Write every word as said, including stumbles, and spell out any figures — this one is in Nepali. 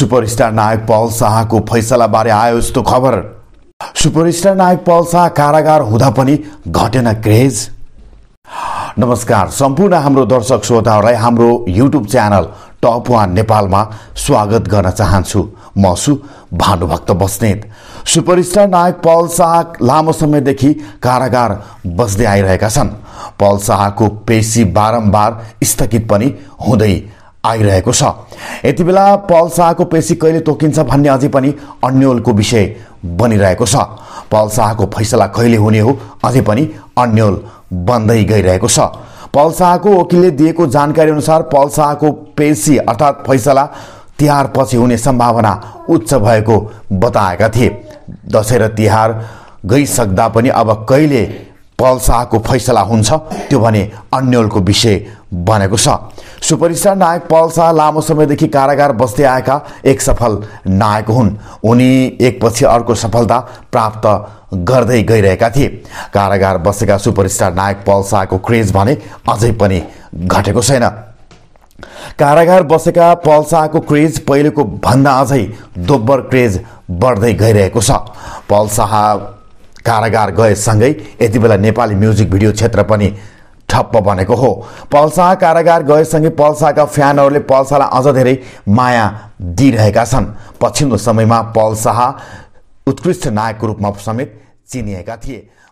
सुपरस्टार नायक पल शाहको फैसलाबारे आयो यस्तो खबर। सुपरस्टार नायक पल शाह कारागार हुँदा पनि घटेन क्रेज। नमस्कार सम्पूर्ण हाम्रो दर्शक श्रोताहरूलाई हाम्रो युट्युब च्यानल टप वान नेपालमा स्वागत गर्न चाहन्छु। म छु भानुभक्त बस्नेत। सुपरस्टार नायक पल शाह लामो समयदेखि कारागार बस्दै आइरहेका छन्। पल शाहको पेशी बारम्बार स्थगित पनि हुँदै आइरहेको छ। यति बेला पल शाहको पेशी कहिले तोकिन्छ भन्ने अझै पनि अन्योलको विषय बनिरहेको छ। पल शाहको फैसला कहिले हुने हो अझै पनि अन्योल बन्दै गइरहेको छ। पल शाहको वकिलले दिएको जानकारी अनुसार पल शाहको पेशी अर्थात् फैसला तिहार पछि हुने सम्भावना उच्च भएको बताएका थिए। दशैं र तिहार गइसक्दा पनि अब कहिले पल शाहको फैसला हुन्छ त्यो भने अन्योलको विषय बनेको छ। सुपरस्टार नायक पल शाह लामो समयदेखि कारागार बस्दै आएका एक सफल नायक हुन्। उनी एकपछि अर्को सफलता प्राप्त गर्दै गइरहेका थिए। कारागार बसेका सुपरस्टार नायक पल शाहको क्रेज भने अझै पनि घटेको छैन। कारागार बसेका पल शाहको क्रेज पहिलेको भन्दा अझै दोब्बर क्रेज बढ्दै गइरहेको छ। पल शाह कारागार गएसँगै यति बेला नेपाली म्युजिक भिडियो क्षेत्र पनि ठप्प बनेको हो। पल शाह कारागार गएसँगै पल शाहका फ्यानहरूले पल शाहलाई अझ धेरै माया दिइरहेका छन्। पछिल्लो समयमा पल शाह उत्कृष्ट नायकको रूपमा समेत चिनिएका थिए।